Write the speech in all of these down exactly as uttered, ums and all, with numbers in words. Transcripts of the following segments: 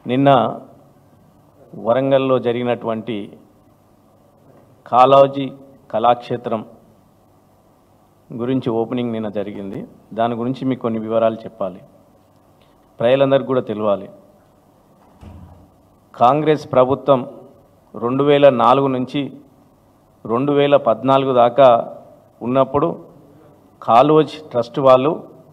నిన్న వరంగల్లో జరిగినటువంటి కాళోజీ కళాక్షేత్రం గురించి ఓపెనింగ్ నిన్న జరిగింది. దాని గురించి మీకు కొన్ని వివరాలు చెప్పాలి, ప్రజలందరికీ కూడా తెలియాలి. కాంగ్రెస్ ప్రభుత్వం రెండు వేల నాలుగు నుంచి రెండు వేల పద్నాలుగు దాకా ఉన్నప్పుడు కాళోజీ ట్రస్ట్ వాళ్ళు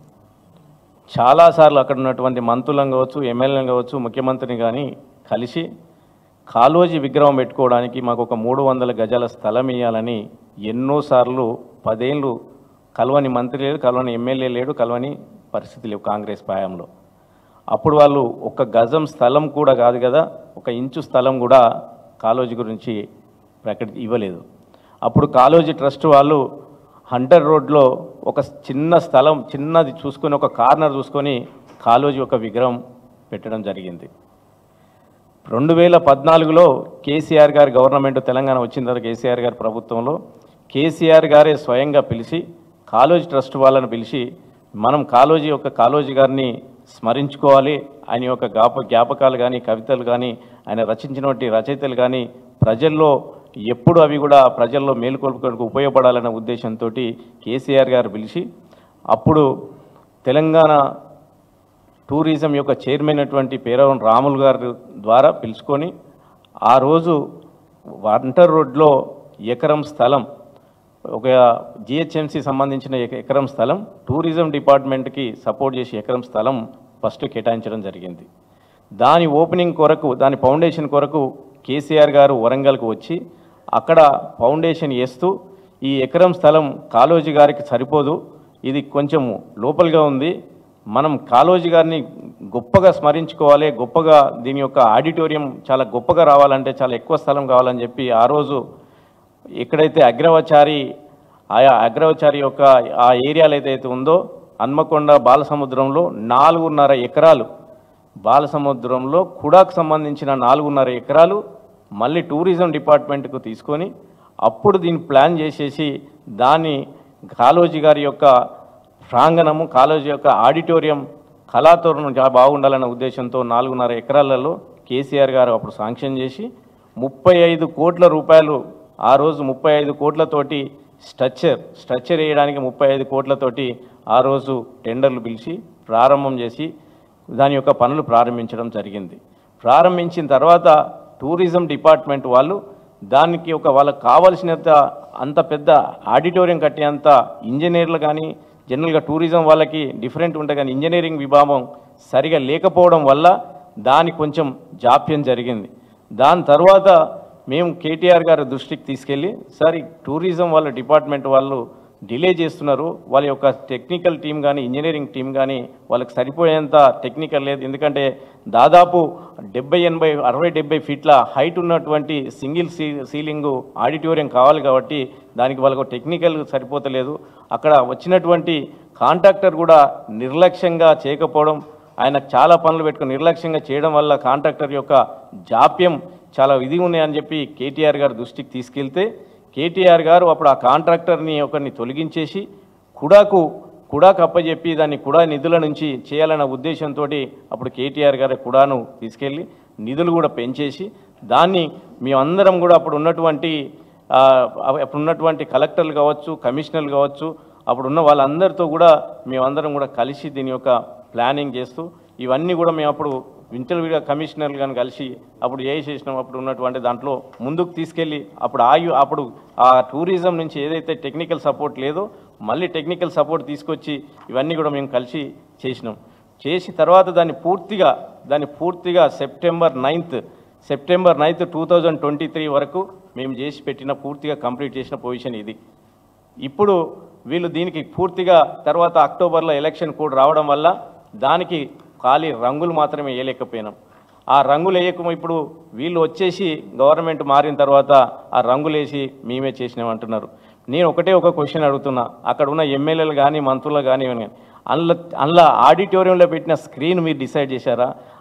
చాలాసార్లు అక్కడ ఉన్నటువంటి మంత్రులను కావచ్చు, ఎమ్మెల్యేలను కావచ్చు, ముఖ్యమంత్రిని కానీ కలిసి కాళోజీ విగ్రహం పెట్టుకోవడానికి మాకు ఒక మూడు వందల గజాల స్థలం ఇవ్వాలని ఎన్నోసార్లు పదేళ్ళు కలవని మంత్రి లేడు, కలవని ఎమ్మెల్యే లేడు, కలవని పరిస్థితి లేవు కాంగ్రెస్ పాయంలో. అప్పుడు వాళ్ళు ఒక గజం స్థలం కూడా కాదు కదా, ఒక ఇంచు స్థలం కూడా కాళోజీ గురించి ప్రకటి ఇవ్వలేదు. అప్పుడు కాళోజీ ట్రస్ట్ వాళ్ళు హంటర్ రోడ్లో ఒక చిన్న స్థలం చిన్నది చూసుకొని, ఒక కార్నర్ చూసుకొని కాళోజీ ఒక విగ్రహం పెట్టడం జరిగింది. రెండు వేల పద్నాలుగులో కేసీఆర్ గారి గవర్నమెంట్ తెలంగాణ వచ్చిన తర్వాత కేసీఆర్ గారి ప్రభుత్వంలో కేసీఆర్ గారే స్వయంగా పిలిచి కాళోజీ ట్రస్ట్ వాళ్ళని పిలిచి మనం కాళోజీ యొక్క కాళోజీ గారిని స్మరించుకోవాలి, ఆయన యొక్క జ్ఞాప జ్ఞాపకాలు కానీ కవితలు కానీ ఆయన రచించినటువంటి రచయితలు కానీ ప్రజల్లో ఎప్పుడు అవి కూడా ప్రజల్లో మేలుకొల్పుకోవడానికి ఉపయోగపడాలనే ఉద్దేశంతో కేసీఆర్ గారు పిలిచి అప్పుడు తెలంగాణ టూరిజం యొక్క చైర్మన్ అటువంటి పేరవన్ రాములు గారి ద్వారా పిలుచుకొని ఆ రోజు వంటర్ రోడ్లో ఎకరం స్థలం, ఒక జిహెచ్ఎంసీ సంబంధించిన ఎకరం స్థలం టూరిజం డిపార్ట్మెంట్కి సపోర్ట్ చేసి ఎకరం స్థలం ఫస్ట్ కేటాయించడం జరిగింది. దాని ఓపెనింగ్ కొరకు, దాని ఫౌండేషన్ కొరకు కేసీఆర్ గారు వరంగల్కు వచ్చి అక్కడ ఫౌండేషన్ వేస్తూ ఈ ఎకరం స్థలం కాళోజీ గారికి సరిపోదు, ఇది కొంచెం లోపలిగా ఉంది, మనం కాళోజీ గారిని గొప్పగా స్మరించుకోవాలి, గొప్పగా దీని యొక్క ఆడిటోరియం చాలా గొప్పగా రావాలంటే చాలా ఎక్కువ స్థలం కావాలని చెప్పి ఆ రోజు ఎక్కడైతే అగ్రవచారి ఆయా అగ్రవచారి యొక్క ఆ ఏరియాలు ఏదైతే ఉందో హన్మకొండ బాలసముద్రంలో నాలుగున్నర ఎకరాలు బాలసముద్రంలో కుడాకు సంబంధించిన నాలుగున్నర ఎకరాలు మళ్ళీ టూరిజం డిపార్ట్మెంట్కు తీసుకొని అప్పుడు దీన్ని ప్లాన్ చేసేసి దాన్ని కాళోజీ గారి యొక్క ప్రాంగణము, కాళోజీ యొక్క ఆడిటోరియం, కళాతోరణం బాగుండాలనే ఉద్దేశంతో నాలుగున్నర ఎకరాలలో కేసీఆర్ గారు అప్పుడు శాంక్షన్ చేసి ముప్పై ఐదు కోట్ల రూపాయలు ఆ రోజు ముప్పై ఐదు కోట్లతోటి స్ట్రక్చర్ స్ట్రక్చర్ వేయడానికి ముప్పై ఐదు కోట్లతోటి ఆ రోజు టెండర్లు పిలిచి ప్రారంభం చేసి దాని యొక్క పనులు ప్రారంభించడం జరిగింది. ప్రారంభించిన తర్వాత టూరిజం డిపార్ట్మెంట్ వాళ్ళు దానికి ఒక వాళ్ళకు కావలసినంత అంత పెద్ద ఆడిటోరియం కట్టేంత ఇంజనీర్లు కానీ జనరల్గా టూరిజం వాళ్ళకి డిఫరెంట్ ఉంటాయి కానీ ఇంజనీరింగ్ విభాగం సరిగా లేకపోవడం వల్ల దానికి కొంచెం జాప్యం జరిగింది. దాని తర్వాత మేము కేటీఆర్ గారి దృష్టికి తీసుకెళ్ళి సార్ టూరిజం వాళ్ళ డిపార్ట్మెంట్ వాళ్ళు డిలే చేస్తున్నారు, వాళ్ళ యొక్క టెక్నికల్ టీం కానీ ఇంజనీరింగ్ టీం కానీ వాళ్ళకి సరిపోయేంత టెక్నికల్ లేదు, ఎందుకంటే దాదాపు డెబ్బై ఎనభై అరవై డెబ్బై ఫీట్ల హైట్ ఉన్నటువంటి సింగిల్ సీ సీలింగు ఆడిటోరియం కావాలి కాబట్టి దానికి వాళ్ళకు టెక్నికల్ సరిపోతలేదు. అక్కడ వచ్చినటువంటి కాంట్రాక్టర్ కూడా నిర్లక్ష్యంగా చేయకపోవడం, ఆయన చాలా పనులు పెట్టుకుని నిర్లక్ష్యంగా చేయడం వల్ల కాంట్రాక్టర్ యొక్క జాప్యం చాలా ఇది ఉన్నాయని చెప్పి కేటీఆర్ గారు దృష్టికి తీసుకెళ్తే కేటీఆర్ గారు అప్పుడు ఆ కాంట్రాక్టర్ని ఒకరిని తొలగించేసి కుడాకు కుడాకు అప్పచెప్పి దాన్ని కుడా నిధుల నుంచి చేయాలన్న ఉద్దేశంతో అప్పుడు కేటీఆర్ గారు కుడాను తీసుకెళ్ళి నిధులు కూడా పెంచేసి దాన్ని మేమందరం కూడా అప్పుడు ఉన్నటువంటి అప్పుడు ఉన్నటువంటి కలెక్టర్లు కావచ్చు, కమిషనర్లు కావచ్చు, అప్పుడు ఉన్న వాళ్ళందరితో కూడా మేమందరం కూడా కలిసి దీని యొక్క ప్లానింగ్ చేస్తూ ఇవన్నీ కూడా మేము అప్పుడు ఇంటర్వ్యూగా కమిషనర్లు కానీ కలిసి అప్పుడు ఏ చేసినాం అప్పుడు ఉన్నటువంటి దాంట్లో ముందుకు తీసుకెళ్ళి అప్పుడు ఆయు అప్పుడు ఆ టూరిజం నుంచి ఏదైతే టెక్నికల్ సపోర్ట్ లేదో మళ్ళీ టెక్నికల్ సపోర్ట్ తీసుకొచ్చి ఇవన్నీ కూడా మేము కలిసి చేసినాం. చేసి తర్వాత దాన్ని పూర్తిగా దాన్ని పూర్తిగా September ninth September ninth two thousand twenty three వరకు మేము చేసి పెట్టిన పూర్తిగా కంప్లీట్ చేసిన పొజిషన్ ఇది. ఇప్పుడు వీళ్ళు దీనికి పూర్తిగా తర్వాత అక్టోబర్లో ఎలక్షన్ కోడ్ రావడం వల్ల దానికి ఖాళీ రంగులు మాత్రమే వేయలేకపోయినాం. ఆ రంగులు వేయక ఇప్పుడు వీళ్ళు వచ్చేసి గవర్నమెంట్ మారిన తర్వాత ఆ రంగులు వేసి మేమే చేసినామంటున్నారు. నేను ఒకటే ఒక క్వశ్చన్ అడుగుతున్నా, అక్కడ ఉన్న ఎమ్మెల్యేలు కానీ మంత్రులు కానీ అందులో అందులో ఆడిటోరియంలో పెట్టిన స్క్రీన్ మీరు డిసైడ్ చేశారా?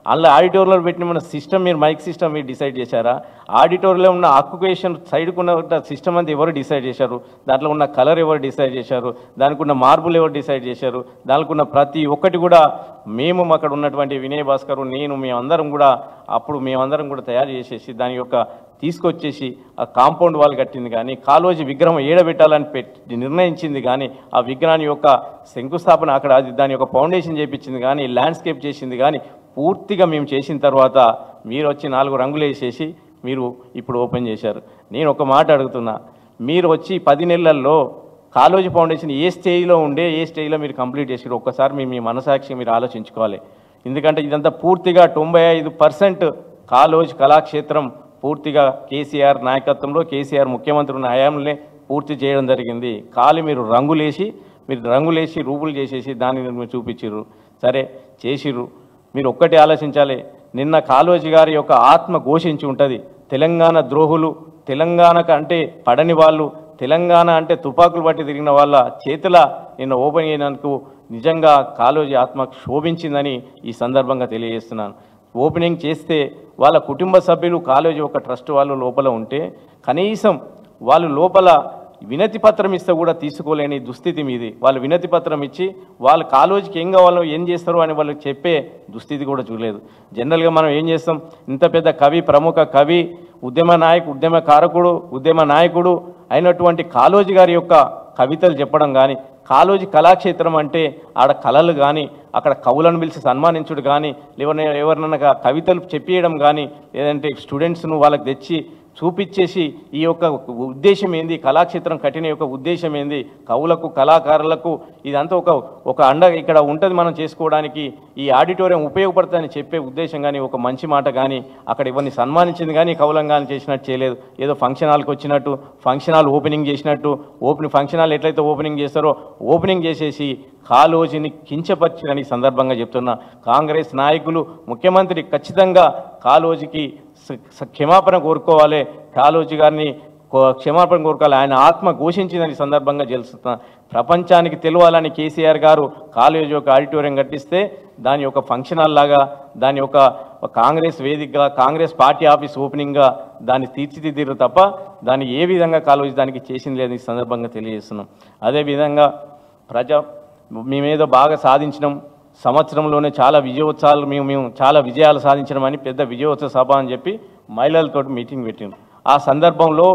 అందులో ఆడిటోరియంలో పెట్టిన మన సిస్టమ్ మీరు మైక్ సిస్టమ్ మీరు డిసైడ్ చేశారా? ఆడిటోరియంలో ఉన్న ఆక్యుపేషన్ సైడ్కు ఉన్న సిస్టమ్ అంతా ఎవరు డిసైడ్ చేశారు? దాంట్లో ఉన్న కలర్ ఎవరు డిసైడ్ చేశారు? దానికి ఉన్న మార్బుల్ ఎవరు డిసైడ్ చేశారు? దానికి ఉన్న ప్రతి ఒక్కటి కూడా మేము అక్కడ ఉన్నటువంటి వినయ్ భాస్కర్ నేను మేమందరం కూడా అప్పుడు మేమందరం కూడా తయారు చేసేసి దాని యొక్క తీసుకొచ్చేసి ఆ కాంపౌండ్ వాల్ కట్టింది కానీ కాళోజీ విగ్రహం ఏడబెట్టాలని పెట్టి నిర్ణయించింది కానీ ఆ విగ్రహాన్ని యొక్క శంకుస్థాపన అక్కడ అది దాని యొక్క ఫౌండేషన్ చేయించింది కానీ ల్యాండ్స్కేప్ చేసింది కానీ పూర్తిగా మేము చేసిన తర్వాత మీరు వచ్చి నాలుగు రంగులు వేసేసి మీరు ఇప్పుడు ఓపెన్ చేశారు. నేను ఒక మాట అడుగుతున్నా, మీరు వచ్చి పది నెలల్లో కాళోజీ ఫౌండేషన్ ఏ స్టేజ్లో ఉండే ఏ స్టేజ్లో మీరు కంప్లీట్ చేసారు ఒక్కసారి మీ మీ మనసాక్షి మీరు ఆలోచించుకోవాలి. ఎందుకంటే ఇదంతా పూర్తిగా తొంభై ఐదు పర్సెంట్ కాళోజీ కళాక్షేత్రం పూర్తిగా కేసీఆర్ నాయకత్వంలో కేసీఆర్ ముఖ్యమంత్రి ఉన్న హయాంలోనే పూర్తి చేయడం జరిగింది. ఖాళీ మీరు రంగులేసి మీరు రంగులేసి రూపులు చేసేసి దాన్ని మీరు చూపించారు. సరే చేసిర్రు, మీరు ఒక్కటి ఆలోచించాలి. నిన్న కాళోజీ గారి యొక్క ఆత్మ ఘోషించి ఉంటుంది. తెలంగాణ ద్రోహులు, తెలంగాణకు అంటే పడని వాళ్ళు, తెలంగాణ అంటే తుపాకులు పట్టి తిరిగిన వాళ్ళ చేతుల నిన్న ఓపెన్ అయినందుకు నిజంగా కాళోజీ ఆత్మ శోభించిందని ఈ సందర్భంగా తెలియజేస్తున్నాను. ఓపెనింగ్ చేస్తే వాళ్ళ కుటుంబ సభ్యులు కాళోజీ ఒక ట్రస్ట్ వాళ్ళు లోపల ఉంటే కనీసం వాళ్ళు లోపల వినతి పత్రం ఇస్తే కూడా తీసుకోలేని దుస్థితి మీది. వాళ్ళు వినతి పత్రం ఇచ్చి వాళ్ళు కాళోజీకి ఏం కావాలో ఏం చేస్తారు అని వాళ్ళకి చెప్పే దుస్థితి కూడా చూడలేదు. జనరల్గా మనం ఏం చేస్తాం, ఇంత పెద్ద కవి, ప్రముఖ కవి, ఉద్యమ నాయకు ఉద్యమ కారకుడు ఉద్యమ నాయకుడు అయినటువంటి కాళోజీ గారి యొక్క కవితలు చెప్పడం కానీ, కాళోజీ కళాక్షేత్రం అంటే ఆడ కళలు కానీ అక్కడ కవులను పిలిచి సన్మానించుడు కానీ ఎవరిన ఎవరినైనా కవితలు చెప్పేయడం కానీ లేదంటే స్టూడెంట్స్ను వాళ్ళకి తెచ్చి చూపించేసి ఈ యొక్క ఉద్దేశం ఏంది, కళాక్షేత్రం కట్టిన యొక్క ఉద్దేశం ఏంది, కవులకు కళాకారులకు ఇదంతా ఒక ఒక అండ ఇక్కడ ఉంటుంది మనం చేసుకోవడానికి, ఈ ఆడిటోరియం ఉపయోగపడుతుందని చెప్పే ఉద్దేశం కానీ ఒక మంచి మాట కానీ అక్కడ ఇవన్నీ సన్మానించింది కానీ కవులం కానీ చేసినట్టు చేయలేదు. ఏదో ఫంక్షన్ హాల్కి వచ్చినట్టు ఫంక్షన్ హాల్ ఓపెనింగ్ చేసినట్టు ఓపెనింగ్ ఫంక్షన్ హాల్ ఎట్లయితే ఓపెనింగ్ చేస్తారో ఓపెనింగ్ చేసేసి కాళోజీని కించపరిచినని సందర్భంగా చెప్తున్నా. కాంగ్రెస్ నాయకులు ముఖ్యమంత్రి ఖచ్చితంగా కాళోజీకి క్షమాపణ కోరుకోవాలి, కాళోజీ గారిని క్షమాపణ కోరుకోవాలి. ఆయన ఆత్మ ఘోషించిందని సందర్భంగా తెలుస్తున్నా. ప్రపంచానికి తెలియాలని కేసీఆర్ గారు కాళోజీ ఒక ఆడిటోరియం కట్టిస్తే దాని యొక్క ఫంక్షన్ హాల్ లాగా దాని యొక్క కాంగ్రెస్ వేదికగా కాంగ్రెస్ పార్టీ ఆఫీస్ ఓపెనింగ్గా దాన్ని తీర్చిదిద్దారు తప్ప దాన్ని ఏ విధంగా కాళోజీ దానికి చేసింది లేదని ఈ సందర్భంగా తెలియజేస్తున్నాం. అదేవిధంగా ప్రజా మేమేదో బాగా సాధించినాం, సంవత్సరంలోనే చాలా విజయోత్సవాలు మేము మేము చాలా విజయాలు సాధించడం పెద్ద విజయోత్సవ సభ అని చెప్పి మహిళలతో మీటింగ్ పెట్టినాం. ఆ సందర్భంలో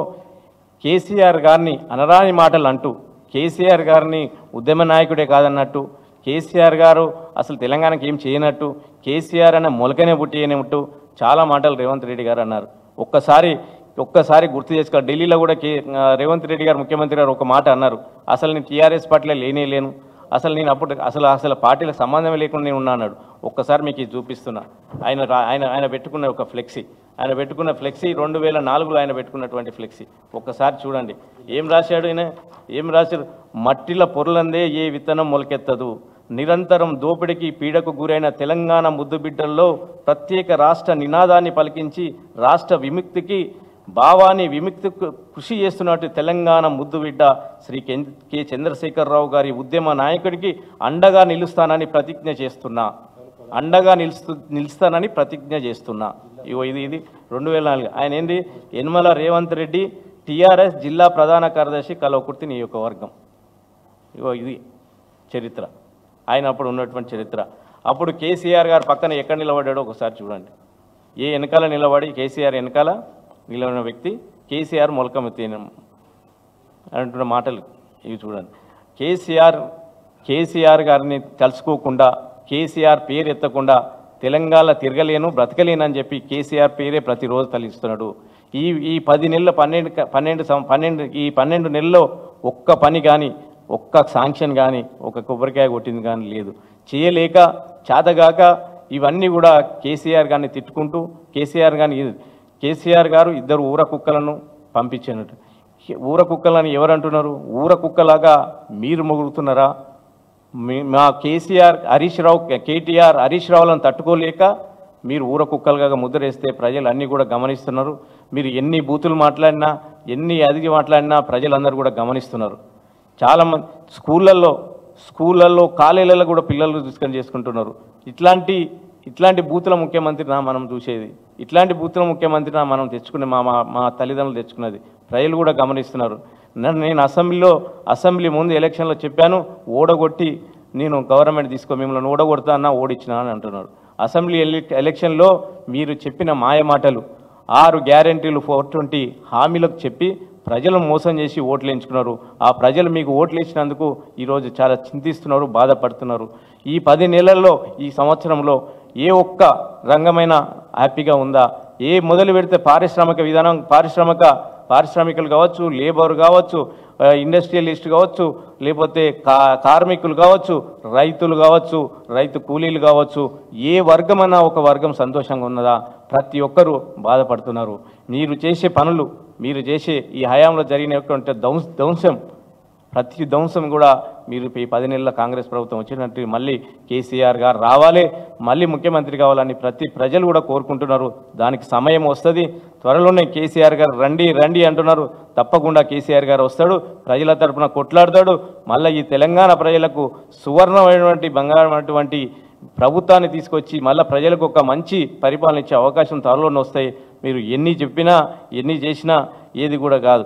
కేసీఆర్ గారిని అనరాని మాటలు అంటూ కేసీఆర్ గారిని ఉద్యమ నాయకుడే కాదన్నట్టు, కేసీఆర్ గారు అసలు తెలంగాణకి ఏం చేయనట్టు, కేసీఆర్ అనే మొలకనే పుట్టినట్టు చాలా మాటలు రేవంత్ రెడ్డి గారు అన్నారు. ఒక్కసారి ఒక్కసారి గుర్తు చేసుకోవాలి. ఢిల్లీలో కూడా కే రేవంత్ రెడ్డి గారు ముఖ్యమంత్రి గారు ఒక మాట అన్నారు, అసలు నేను టీఆర్ఎస్ పార్టీలో లేనే లేను, అసలు నేను అప్పుడు అసలు అసలు పార్టీల సంబంధం లేకుండా నేను ఉన్నా అన్నాడు. ఒక్కసారి మీకు ఇది చూపిస్తున్నా. ఆయన ఆయన ఆయన పెట్టుకున్న ఒక ఫ్లెక్సీ ఆయన పెట్టుకున్న ఫ్లెక్సీ రెండు వేల నాలుగులో ఆయన పెట్టుకున్నటువంటి ఫ్లెక్సీ ఒక్కసారి చూడండి. ఏం రాశాడు ఆయన, ఏం రాశాడు? మట్టిల పొరలందే ఏ విత్తనం మొలకెత్తదు, నిరంతరం దోపిడికి పీడకు గురైన తెలంగాణ ముద్దుబిడ్డల్లో ప్రత్యేక రాష్ట్ర నినాదాన్ని పలికించి రాష్ట్ర విముక్తికి భావాన్ని విముక్తి కృషి చేస్తున్నట్టు తెలంగాణ ముద్దుబిడ్డ శ్రీ కె చంద్రశేఖరరావు గారి ఉద్యమ నాయకుడికి అండగా నిలుస్తానని ప్రతిజ్ఞ చేస్తున్నా అండగా నిలుస్తూ నిలుస్తానని ప్రతిజ్ఞ చేస్తున్నా. ఇగో ఇది ఇది రెండు వేల నాలుగు ఆయన ఏంది, యనమల రేవంత్ రెడ్డి టీఆర్ఎస్ జిల్లా ప్రధాన కార్యదర్శి కల్వకుర్తి నియోజకవర్గం. ఇగో ఇది చరిత్ర, ఆయన అప్పుడు ఉన్నటువంటి చరిత్ర. అప్పుడు కేసీఆర్ గారు పక్కన ఎక్కడ నిలబడ్డాడో ఒకసారి చూడండి. ఏ వెనకాల నిలబడి కేసీఆర్ వెనకాల నిలబడిన వ్యక్తి కేసీఆర్ మొలకమెత్తి అంటున్న మాటలు ఇవి చూడండి. కేసీఆర్ కేసీఆర్ గారిని తలుచుకోకుండా కేసీఆర్ పేరు ఎత్తకుండా తెలంగాణ తిరగలేను బ్రతకలేను అని చెప్పి కేసీఆర్ పేరే ప్రతిరోజు తలిస్తున్నాడు. ఈ ఈ పది నెలల పన్నెండు పన్నెండు పన్నెండు ఈ పన్నెండు నెలల్లో ఒక్క పని కానీ ఒక్క శాంక్షన్ కానీ ఒక కొబ్బరికాయ కొట్టింది కానీ లేదు. చేయలేక చేతగాక ఇవన్నీ కూడా కేసీఆర్ గారిని తిట్టుకుంటూ కేసీఆర్ గారిని కేసీఆర్ గారు ఇద్దరు ఊర కుక్కలను పంపించినట్టు. ఊర కుక్కలని ఎవరంటున్నారు? ఊర కుక్కలాగా మీరు మొగుడుతున్నారా? మా కేసీఆర్ హరీష్ రావు కేటీఆర్ హరీష్ రావులను తట్టుకోలేక మీరు ఊర కుక్కలుగా ముద్రేస్తే ప్రజలు అన్నీ కూడా గమనిస్తున్నారు. మీరు ఎన్ని బూతులు మాట్లాడినా ఎన్ని అదిగి మాట్లాడినా ప్రజలందరూ కూడా గమనిస్తున్నారు. చాలామంది స్కూళ్ళల్లో స్కూళ్ళల్లో కాలేజీలలో కూడా పిల్లలు తీసుకొని చేసుకుంటున్నారు. ఇట్లాంటి ఇట్లాంటి బూతుల ముఖ్యమంత్రినా మనం చూసేది? ఇట్లాంటి బూతుల ముఖ్యమంత్రినా మనం తెచ్చుకునే మా మా మా తల్లిదండ్రులు తెచ్చుకున్నది? ప్రజలు కూడా గమనిస్తున్నారు. నన్ను నేను అసెంబ్లీలో అసెంబ్లీ ముందు ఎలక్షన్లో చెప్పాను, ఓడగొట్టి నేను గవర్నమెంట్ తీసుకో మిమ్మల్ని ఓడగొడతా అన్నా ఓడిచ్చినా అని అంటున్నారు. అసెంబ్లీ ఎలక్షన్లో మీరు చెప్పిన మాయ మాటలు, ఆరు గ్యారెంటీలు, ఫోర్ ట్వంటీ హామీలకు చెప్పి ప్రజలను మోసం చేసి ఓట్లు ఎంచుకున్నారు. ఆ ప్రజలు మీకు ఓట్లు ఇచ్చినందుకు ఈరోజు చాలా చింతిస్తున్నారు, బాధపడుతున్నారు. ఈ పది నెలల్లో ఈ సంవత్సరంలో ఏ ఒక్క రంగమైన హ్యాపీగా ఉందా? ఏ మొదలు పెడితే పారిశ్రామిక విధానం, పారిశ్రామిక పారిశ్రామికులు కావచ్చు, లేబర్ కావచ్చు, ఇండస్ట్రియలిస్ట్ కావచ్చు, లేకపోతే కా కార్మికులు కావచ్చు, రైతులు కావచ్చు, రైతు కూలీలు కావచ్చు, ఏ వర్గమన్నా ఒక వర్గం సంతోషంగా ఉన్నదా? ప్రతి ఒక్కరూ బాధపడుతున్నారు. మీరు చేసే పనులు, మీరు చేసే ఈ హయాంలో జరిగినటువంటి ధ్వంస ధ్వంసం ప్రతి ధ్వంసం కూడా మీరు ఈ పది నెలల కాంగ్రెస్ ప్రభుత్వం వచ్చినట్టు మళ్ళీ కేసీఆర్ గారు రావాలి, మళ్ళీ ముఖ్యమంత్రి కావాలని ప్రతి ప్రజలు కూడా కోరుకుంటున్నారు. దానికి సమయం వస్తుంది. త్వరలోనే కేసీఆర్ గారు రండి రండి అంటున్నారు. తప్పకుండా కేసీఆర్ గారు వస్తాడు, ప్రజల తరఫున కొట్లాడతాడు. మళ్ళీ ఈ తెలంగాణ ప్రజలకు సువర్ణమైనటువంటి బంగారమైనటువంటి ప్రభుత్వాన్ని తీసుకొచ్చి మళ్ళీ ప్రజలకు ఒక మంచి పరిపాలన ఇచ్చే అవకాశం త్వరలోనే వస్తాయి. మీరు ఎన్ని చెప్పినా ఎన్ని చేసినా ఏది కూడా కాదు.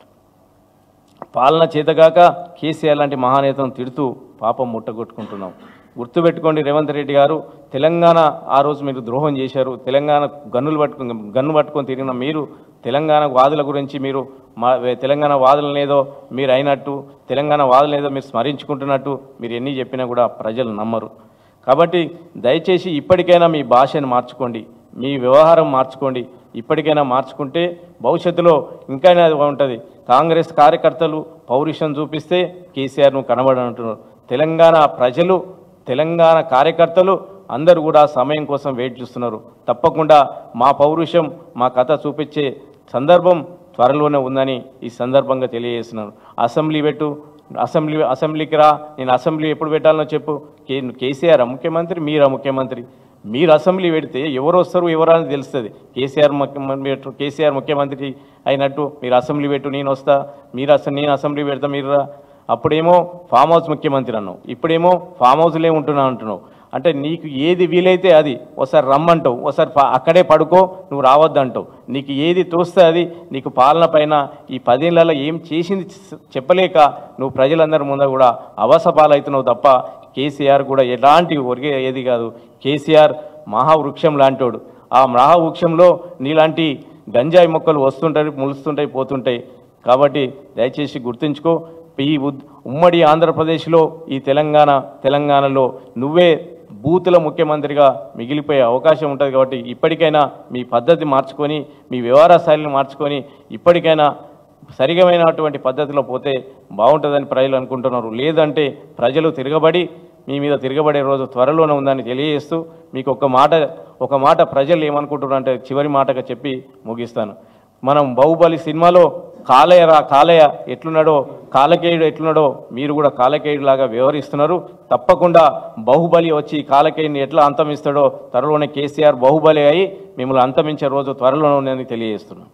పాలన చేతగాక కేసీఆర్ లాంటి మహానేతను తిడుతూ పాపం ముట్టగొట్టుకుంటున్నాం. గుర్తుపెట్టుకోండి రేవంత్ రెడ్డి గారు, తెలంగాణ ఆ రోజు మీరు ద్రోహం చేశారు. తెలంగాణ గన్నులు పట్టుకుని గన్ను పట్టుకొని తిరిగిన మీరు తెలంగాణ వాదుల గురించి మీరు మా తెలంగాణ వాదులనేదో మీరు అయినట్టు, తెలంగాణ వాదులనేదో మీరు స్మరించుకుంటున్నట్టు మీరు ఎన్ని చెప్పినా కూడా ప్రజలు నమ్మరు. కాబట్టి దయచేసి ఇప్పటికైనా మీ భాషను మార్చుకోండి, మీ వ్యవహారం మార్చుకోండి. ఇప్పటికైనా మార్చుకుంటే భవిష్యత్తులో ఇంకైనా ఉంటుంది. కాంగ్రెస్ కార్యకర్తలు పౌరుషం చూపిస్తే కేసీఆర్ను కనబడంటున్నారు. తెలంగాణ ప్రజలు, తెలంగాణ కార్యకర్తలు అందరూ కూడా సమయం కోసం వెయిట్ చేస్తున్నారు. తప్పకుండా మా పౌరుషం, మా కథ చూపించే సందర్భం త్వరలోనే ఉందని ఈ సందర్భంగా తెలియజేస్తున్నారు. అసెంబ్లీ పెట్టు, అసెంబ్లీ అసెంబ్లీకి రా, నేను అసెంబ్లీ ఎప్పుడు పెట్టాలనో చెప్పు. కే కేసీఆర్ ముఖ్యమంత్రి, మీరా ముఖ్యమంత్రి? మీరు అసెంబ్లీ పెడితే ఎవరు వస్తారు ఎవరని తెలుస్తుంది. కేసీఆర్ ముఖ్యమంత్రి కేసీఆర్ ముఖ్యమంత్రి అయినట్టు మీరు అసెంబ్లీ పెట్టు, నేను వస్తా, మీరు అసలు నేను అసెంబ్లీ పెడతా, మీరు రా. అప్పుడేమో ఫామ్ హౌస్ ముఖ్యమంత్రి అన్నావు, ఇప్పుడేమో ఫామ్ హౌస్లే ఉంటున్నా అంటున్నావు. అంటే నీకు ఏది వీలైతే అది ఒకసారి రమ్మంటావు, ఒకసారి అక్కడే పడుకో, నువ్వు రావద్దంటావు. నీకు ఏది తోస్తే అది. నీకు పాలన పైన ఈ పదేళ్లలో ఏం చేసింది చెప్పలేక నువ్వు ప్రజలందరి ముందు కూడా అవసపాలవుతున్నావు తప్ప కేసీఆర్ కూడా ఎలాంటి ఒరిగే ఏది కాదు. కేసీఆర్ మహావృక్షం లాంటోడు. ఆ మహావృక్షంలో నీలాంటి గంజాయి మొక్కలు వస్తుంటాయి, ములుస్తుంటాయి, పోతుంటాయి. కాబట్టి దయచేసి గుర్తుంచుకో, ఈ ఉమ్మడి ఆంధ్రప్రదేశ్లో ఈ తెలంగాణ తెలంగాణలో నువ్వే బూతుల ముఖ్యమంత్రిగా మిగిలిపోయే అవకాశం ఉంటుంది. కాబట్టి ఇప్పటికైనా మీ పద్ధతి మార్చుకొని, మీ వ్యవహార శైలిని మార్చుకొని ఇప్పటికైనా సరిగమైనటువంటి పద్ధతిలో పోతే బాగుంటుందని ప్రజలు అనుకుంటున్నారు. లేదంటే ప్రజలు తిరగబడి మీ మీద తిరగబడే రోజు త్వరలోనే ఉందని తెలియజేస్తూ మీకు ఒక మాట ఒక మాట ప్రజలు ఏమనుకుంటున్నారు అంటే చివరి మాటగా చెప్పి ముగిస్తాను. మనం బాహుబలి సినిమాలో కాలయ రా కాలయ ఎట్లున్నాడో, కాలకేయుడు ఎట్లున్నాడో మీరు కూడా కాలకేయుడు లాగా వ్యవహరిస్తున్నారు. తప్పకుండా బాహుబలి వచ్చి కాలకేయుడిని ఎట్లా అంతమిస్తాడో త్వరలోనే కేసీఆర్ బాహుబలి అయి మిమ్మల్ని అంతమించే రోజు త్వరలోనే ఉందని తెలియజేస్తున్నాను.